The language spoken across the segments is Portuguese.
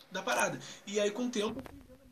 da parada. E aí, com o tempo,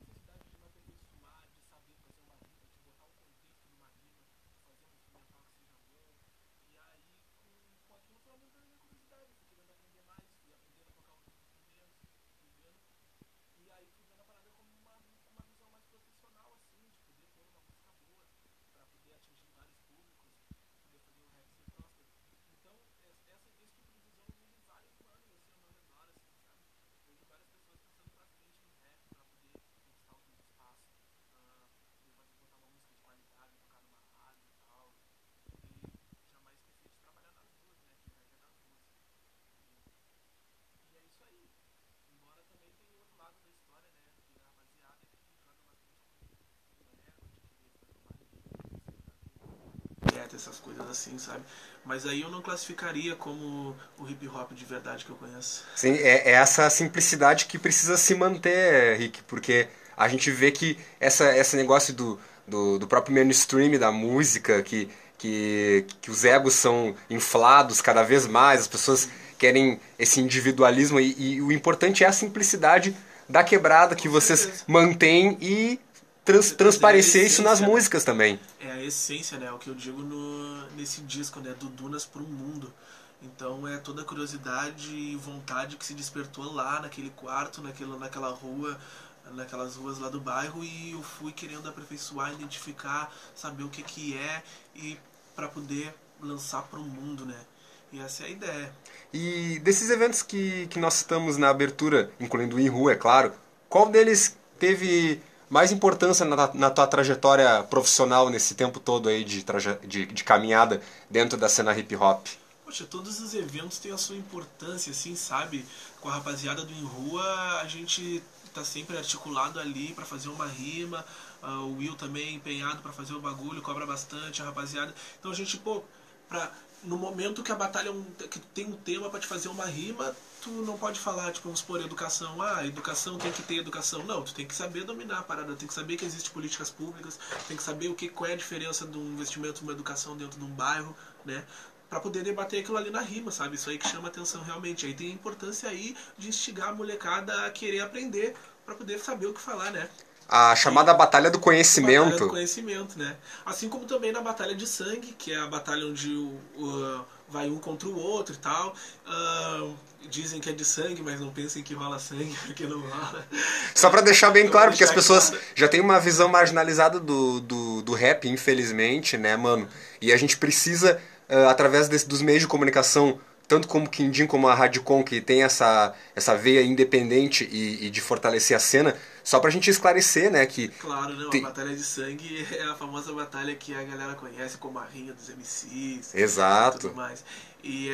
essas coisas assim, sabe? Mas aí eu não classificaria como o hip hop de verdade que eu conheço. Sim, é essa simplicidade que precisa se manter, Rick, porque a gente vê que esse negócio do próprio mainstream da música, que os egos são inflados cada vez mais, as pessoas querem esse individualismo, e o importante é a simplicidade da quebrada que Com vocês certeza. mantêm e Com certeza, é a transparecer isso nas essência, né? músicas também. É a essência, né? O que eu digo nesse disco, né? Do Dunas para o Mundo. Então é toda a curiosidade e vontade que se despertou lá naquele quarto, naquela rua, naquelas ruas lá do bairro, e eu fui querendo aperfeiçoar, identificar, saber o que que é e para poder lançar para o mundo, né? E essa é a ideia. E desses eventos que nós estamos na abertura, incluindo o Inru, é claro, qual deles teve mais importância na tua trajetória profissional nesse tempo todo aí de caminhada dentro da cena hip hop? Poxa, todos os eventos têm a sua importância, assim, sabe? Com a rapaziada do Em Rua, a gente tá sempre articulado ali para fazer uma rima. O Will também empenhado para fazer o bagulho, cobra bastante a rapaziada. Então a gente, pô, no momento que a batalha que tem um tema para te fazer uma rima, tu não pode falar, tipo, vamos supor, educação. Ah, educação tem que ter educação. Não, tu tem que saber dominar a parada, tem que saber que existem políticas públicas, tem que saber qual é a diferença de um investimento numa educação dentro de um bairro, né? Pra poder debater aquilo ali na rima, sabe? Isso aí que chama atenção realmente. Aí tem a importância aí de instigar a molecada a querer aprender pra poder saber o que falar, né? A E chamada Batalha do batalha do Conhecimento. conhecimento, né? Assim como também na batalha de sangue, que é a batalha onde vai um contra o outro e tal. Dizem que é de sangue, mas não pensem que rola sangue, porque não rola. Só pra deixar bem Então, pra claro, porque as deixar pessoas claro. já têm uma visão marginalizada do rap, infelizmente, né, mano? E a gente precisa, através dos meios de comunicação, tanto como o Quindim como a Radicom, que tem essa veia independente e de fortalecer a cena, só pra gente esclarecer, né, que Claro, não, a tem... batalha de sangue é a famosa batalha que a galera conhece como a rinha dos MCs e tudo Exato. mais. E,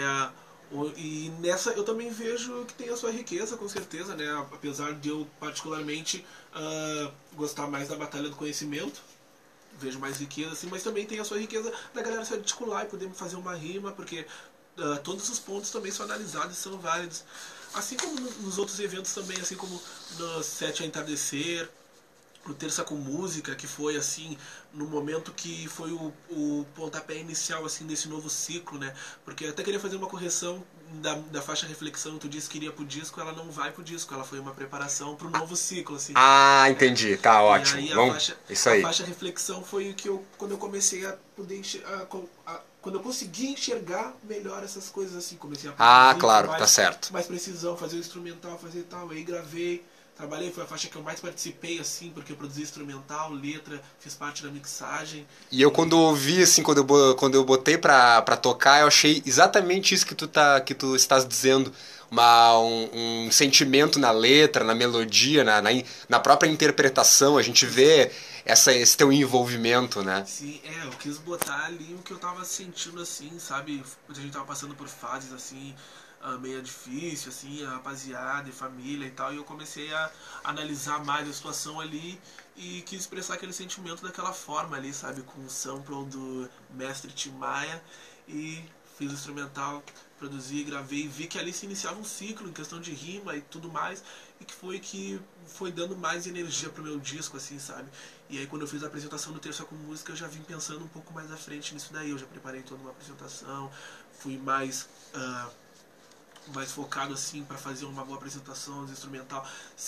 e nessa eu também vejo que tem a sua riqueza, com certeza, né? Apesar de eu particularmente gostar mais da batalha do conhecimento, vejo mais riqueza, assim, mas também tem a sua riqueza da galera se articular e poder fazer uma rima, porque todos os pontos também são analisados e são válidos. Assim como nos outros eventos também, assim como no Sete a Entardecer, no Terça com Música, que foi assim, no momento que foi o pontapé inicial assim desse novo ciclo, né? Porque eu até queria fazer uma correção da faixa reflexão, tu disse que iria pro disco, ela não vai pro disco, ela foi uma preparação pro novo ciclo, assim. Ah, É. entendi. Tá E ótimo. aí Vamos. Isso a aí. faixa reflexão foi o que eu, quando eu comecei a poder quando eu consegui enxergar melhor essas coisas assim, comecei a Ah, produzir com claro, tá certo. mais precisão, fazer o instrumental, fazer tal, aí gravei, trabalhei, foi a faixa que eu mais participei, assim, porque eu produzi instrumental, letra, fiz parte da mixagem. E eu quando E ouvi, assim, quando eu botei pra tocar, eu achei exatamente isso que tu estás dizendo. Um sentimento na letra, na melodia, na própria interpretação. A gente vê esse teu envolvimento, né? sim, eu quis botar ali o que eu tava sentindo, assim, sabe? A gente tava passando por fases, assim, meio difícil, assim, a rapaziada e família e tal, e eu comecei a analisar mais a situação ali e quis expressar aquele sentimento daquela forma ali, sabe? Com o sample do mestre Tim Maia e fiz o instrumental, produzi, gravei, vi que ali se iniciava um ciclo em questão de rima e tudo mais, e que foi dando mais energia pro meu disco, assim, sabe? E aí quando eu fiz a apresentação do Terça com Música, eu já vim pensando um pouco mais à frente nisso daí, eu já preparei toda uma apresentação, fui mais mais focado assim para fazer uma boa apresentação instrumental,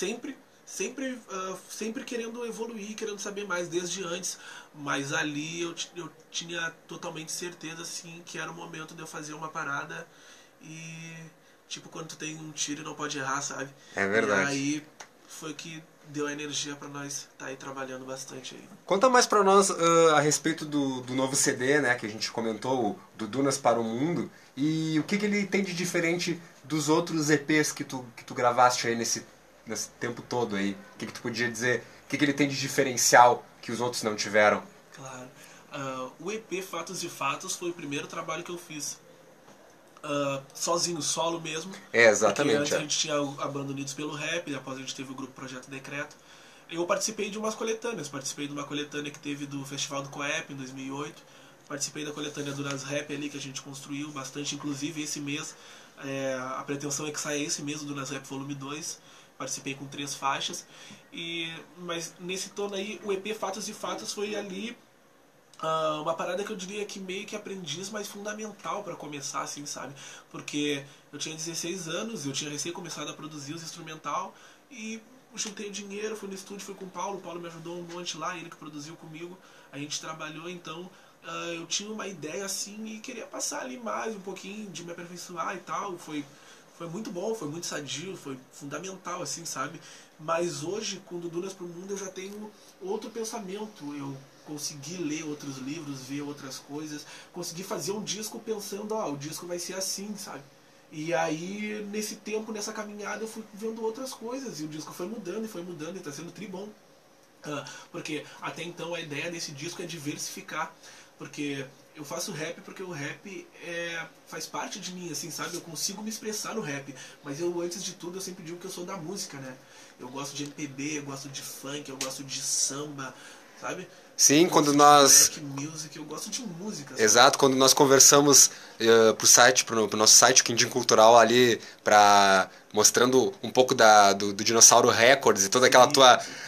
sempre querendo evoluir, querendo saber mais desde antes, mas ali eu tinha totalmente certeza assim que era o momento de eu fazer uma parada e tipo quando tu tem um tiro e não pode errar, sabe? É E verdade. aí foi que deu a energia pra nós tá aí trabalhando bastante aí. Conta mais pra nós a respeito do novo CD, né, que a gente comentou, do Dunas para o Mundo, e o que ele tem de diferente dos outros EPs que tu gravaste aí nesse tempo todo aí. O que tu podia dizer? O que ele tem de diferencial que os outros não tiveram? Claro. O EP Fatos e Fatos foi o primeiro trabalho que eu fiz. Sozinho, solo mesmo. É, Porque exatamente. antes a gente tinha a banda Unidos pelo Rap, depois a gente teve o grupo Projeto Decreto. Eu participei de umas coletâneas. Participei de uma coletânea que teve do Festival do Coep em 2008. Participei da coletânea do Nas Rap ali, que a gente construiu bastante. Inclusive, esse mês, a pretensão é que saia esse mês do Nas Rap Volume 2. Participei com 3 faixas. Mas nesse torno aí, o EP Fatos e Fatos foi ali uma parada que eu diria que meio que aprendiz, mas fundamental para começar, assim, sabe? Porque eu tinha 16 anos, eu tinha recém começado a produzir os instrumental e juntei dinheiro, fui no estúdio, fui com o Paulo me ajudou um monte lá, ele que produziu comigo, a gente trabalhou, então eu tinha uma ideia assim e queria passar ali mais um pouquinho, de me aperfeiçoar e tal, foi muito bom, foi muito sadio, foi fundamental, assim, sabe? Mas hoje, com o Dunas pro Mundo, eu já tenho outro pensamento. Eu consegui ler outros livros, ver outras coisas, consegui fazer um disco pensando, o disco vai ser assim, sabe? E aí, nesse tempo, nessa caminhada, eu fui vendo outras coisas, e o disco foi mudando, e tá sendo tribom. Porque até então a ideia desse disco é diversificar, porque eu faço rap porque o rap faz parte de mim, assim, sabe? Eu consigo me expressar no rap, mas eu, antes de tudo, eu sempre digo que eu sou da música, né? Eu gosto de MPB, eu gosto de funk, eu gosto de samba, sabe? Sim, Eu quando gosto de nós... black music, eu gosto de música, sabe? Exato, quando nós conversamos pro nosso site, o Quindim Cultural ali, mostrando um pouco do Dinossauro Records e toda aquela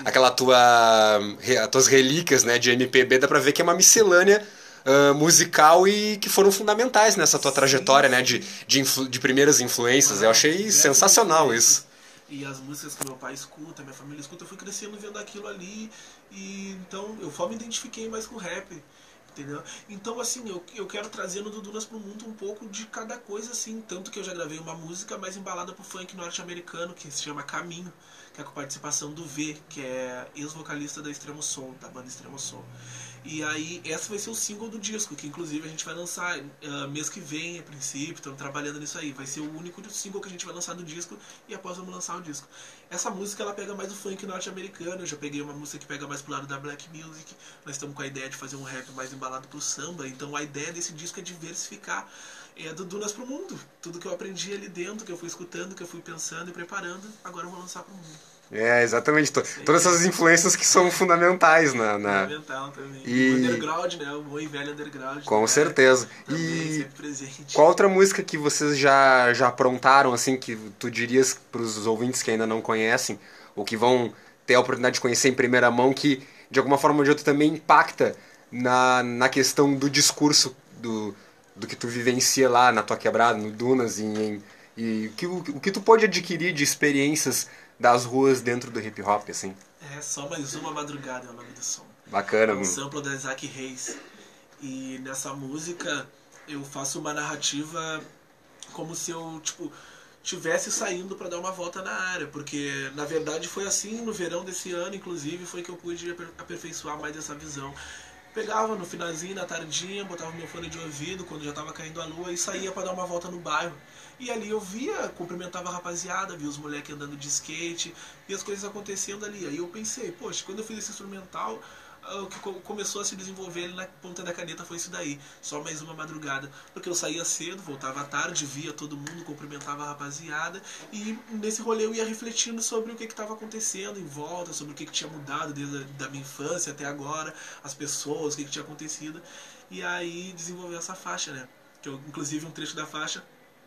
as tuas relíquias, né, de MPB, dá pra ver que é uma miscelânea musical e que foram fundamentais nessa tua trajetória, né, de primeiras influências. Eu achei Diversas sensacional isso. influências. E as músicas que meu pai escuta, minha família escuta, eu fui crescendo vendo aquilo ali. E então eu só me identifiquei mais com o rap. Entendeu? Então, assim, eu quero trazer no Dudunas pro Mundo um pouco de cada coisa, assim. Tanto que eu já gravei uma música mais embalada pro funk norte-americano, que se chama Caminho, que é com participação do V, que é ex-vocalista da Extremo Som, da banda Extremo Som. E aí, essa vai ser o single do disco, que inclusive a gente vai lançar mês que vem, a princípio, estamos trabalhando nisso aí. Vai ser o único single que a gente vai lançar do disco e após vamos lançar o disco. Essa música, ela pega mais o funk norte-americano, eu já peguei uma música que pega mais pro lado da black music, nós estamos com a ideia de fazer um rap mais embalado pro samba, então a ideia desse disco é diversificar do Dunas pro Mundo. Tudo que eu aprendi ali dentro, que eu fui escutando, que eu fui pensando e preparando, agora eu vou lançar pro mundo. É, exatamente. Todas essas influências que são fundamentais Fundamental também. E o underground, né? O bom e velho underground. Com certeza. Também E sempre presente. qual outra música que vocês já aprontaram, assim, que tu dirias para os ouvintes que ainda não conhecem, ou que vão ter a oportunidade de conhecer em primeira mão, que de alguma forma ou de outra também impacta na questão do discurso do que tu vivencia lá na tua quebrada, no Dunas, e o que tu pode adquirir de experiências das ruas dentro do hip hop, assim? Só mais uma madrugada é o nome do som. Bacana, É um mano. sample da Isaac Reis. E nessa música eu faço uma narrativa como se eu, tipo, tivesse saindo para dar uma volta na área, porque na verdade foi assim no verão desse ano, inclusive, foi que eu pude aperfeiçoar mais essa visão. Pegava no finalzinho, na tardinha, botava meu fone de ouvido quando já tava caindo a lua e saía para dar uma volta no bairro. E ali eu via, cumprimentava a rapaziada, via os moleques andando de skate, e as coisas acontecendo ali. Aí eu pensei, poxa, quando eu fiz esse instrumental, o que começou a se desenvolver ali na ponta da caneta foi isso daí, só mais uma madrugada, porque eu saía cedo, voltava à tarde, via todo mundo, cumprimentava a rapaziada, e nesse rolê eu ia refletindo sobre o que estava acontecendo em volta, sobre o que tinha mudado desde a minha infância até agora, as pessoas, o que tinha acontecido, e aí desenvolveu essa faixa, né, que eu, inclusive um trecho da faixa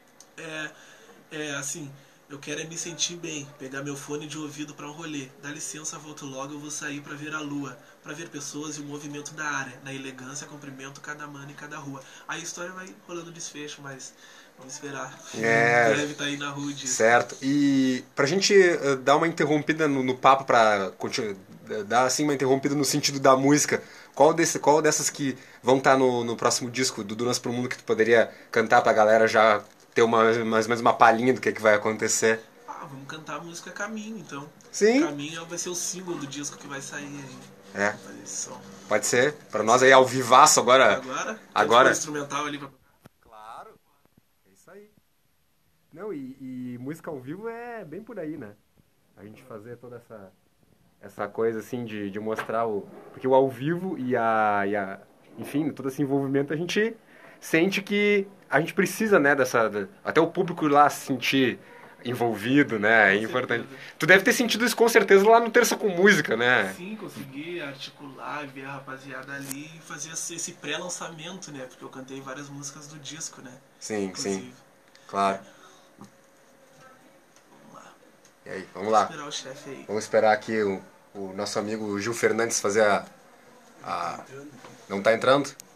assim, eu quero me sentir bem, pegar meu fone de ouvido para um rolê. Dá licença, volto logo, eu vou sair para ver a lua, para ver pessoas e o movimento da área. Na elegância, cumprimento cada mano em cada rua. Aí a história vai rolando desfecho, mas Vamos esperar. É. Deve estar aí na rua disso. Certo. E pra gente dar uma interrompida no papo, pra dar assim uma interrompida no sentido da música, qual dessas que vão estar no próximo disco do Dunas pro Mundo que tu poderia cantar pra galera já ter mais ou menos uma palhinha do que vai acontecer? Vamos cantar a música Caminho, então. Sim. Caminho vai ser o símbolo do disco que vai sair aí. É. Fazer esse som. Pode ser. Pra nós aí ao vivaço agora. Agora? Instrumental ali pra... Claro. É isso aí. Não, e música ao vivo é bem por aí, né? A gente fazer toda essa coisa assim de mostrar o... Porque o ao vivo enfim, todo esse envolvimento a gente sente que a gente precisa, né, até o público lá se sentir envolvido, né? É importante. Tu deve ter sentido isso com certeza lá no Terça com Música, né? Sim, consegui articular, ver a rapaziada ali e fazer esse pré-lançamento, né? Porque eu cantei várias músicas do disco, né? Sim, inclusive. sim. Claro. Vamos lá. E aí, vamos lá. Vamos esperar o chefe aí. Vamos esperar aqui o nosso amigo Gil Fernandes fazer a... Não tá entrando?